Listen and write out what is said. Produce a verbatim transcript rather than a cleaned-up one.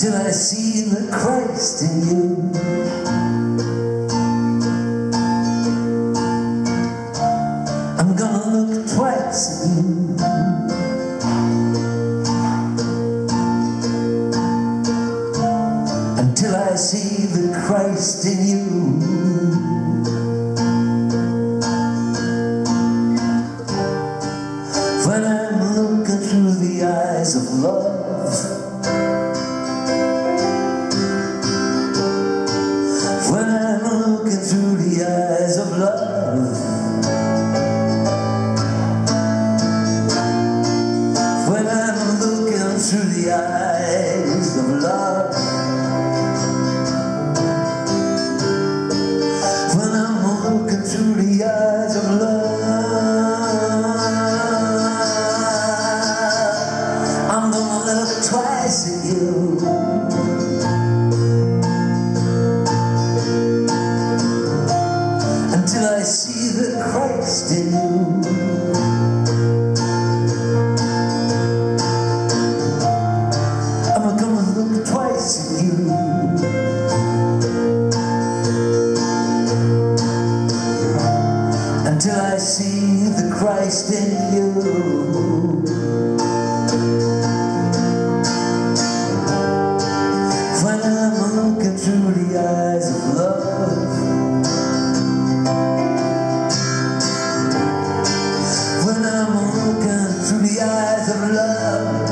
until I see the Christ in you. I'm gonna look twice at you until I see the Christ in you. When I'm looking through the eyes of love, when I'm looking through the eyes of love, when I'm looking through the eyes of love, when I'm looking through the eyes of love, I'm gonna look twice at you until I see the Christ in you. I'm gonna look twice at you until I see the Christ in you. When I'm looking through the eyes of love, when I'm looking through the eyes of love,